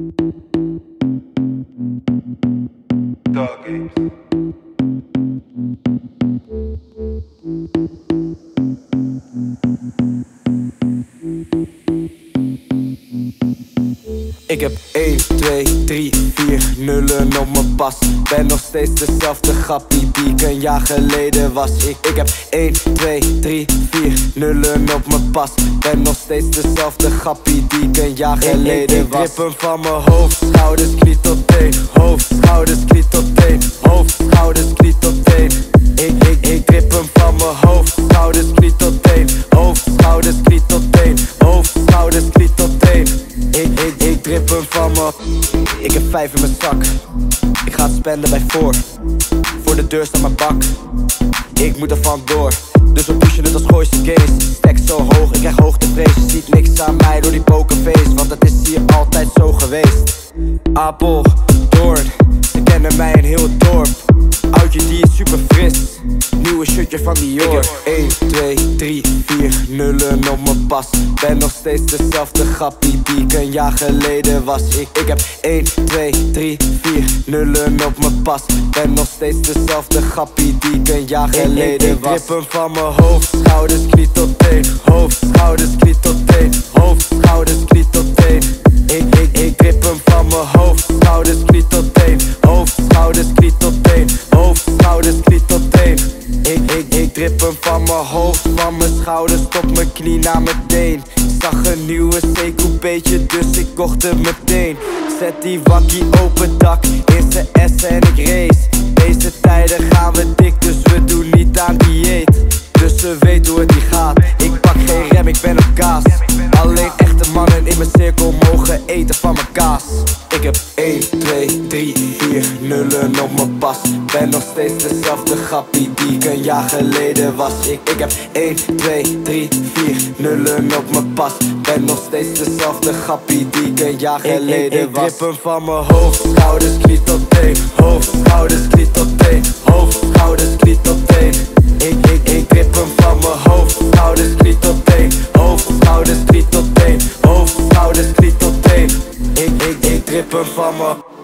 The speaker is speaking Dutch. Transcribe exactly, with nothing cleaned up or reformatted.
Doggy. Ik heb één, twee, drie, vier nullen op mijn pas. Ben nog steeds dezelfde grappie die ik een jaar geleden was. Ik, ik heb één, twee, drie, vier nullen op mijn pas. Ben nog steeds dezelfde grappie die ik een jaar geleden ik, ik, was. Ik drip hem van mijn hoofd, schouders, knie tot teen. Hoofd, schouders, knie tot teen. Hoofd, schouders, knie tot teen. Ik, ik, ik drip hem van mijn hoofd, schouders, knie tot teen. Hoofd, schouders, knie tot teen. Hoofd, schouders, knie tot teen. Ik, ik, ik drip hem van me. Ik heb vijf in mijn zak. Ik ga het spenden bij voor. Voor de deur staat mijn bak. Ik moet er vandoor. Dus we pushen het als gooise games. Stack zo hoog, ik krijg hoogtevrees. Je ziet niks aan mij door die pokerface. Want het is hier altijd zo geweest. Apel, doorn. Ze kennen mij in heel het dorp. Oudje die is super fris. Nieuwe shirtje van Dior. Ik heb één, twee, drie, vier nullen op mijn pas. Ben nog steeds dezelfde grappie die ik een jaar geleden was. Ik, ik heb één, twee, drie, vier nullen op mijn pas. Ben nog steeds dezelfde grappie die ik een jaar geleden ik, ik, ik was. Ik drip hem van mijn hoofd, schouders, knie tot teen. Hoofd, schouders, knie tot teen. Hoofd, schouders, knie tot teen. Ik, ik, ik drip hem van mijn hoofd, schouders, knie tot teen. Hoofd, schouders, knie tot teen. Hoofd, schouders, knie tot teen. Ik, ik, ik drip hem van mijn hoofd, van mijn schouders tot mijn knie naar mijn teen. Ik zag een nieuwe C-coupeetje, dus ik kocht hem meteen. Zet die wakkie open dak, in z'n S en ik race. Deze tijden gaan we dik, dus we doen niet aan dieet. Dus ze weet hoe het hier gaat. Ik pak geen rem, ik ben op kaas. Alleen echte mannen in mijn cirkel mogen eten van mijn kaas. Ik heb één, twee, drie, vier nullen op mijn pas. Ben nog steeds dezelfde grappie die ik een jaar geleden was. Ik, ik heb één, twee, drie, vier nullen op mijn pas. Ben nog steeds dezelfde grappie die ik een jaar geleden ik, ik, ik was. Ik drip hem van mijn hoofd, schouders, knie tot teen. Hoofd, schouders, knie tot teen. Hoofd, schouders, knie tot teen. Ik, ik, ik drip hem van mijn hoofd, schouders, knie tot teen. Hoofd, schouders, knie tot teen. Hoofd, schouders, knie tot teen. Ik, ik, ik drip hem van me.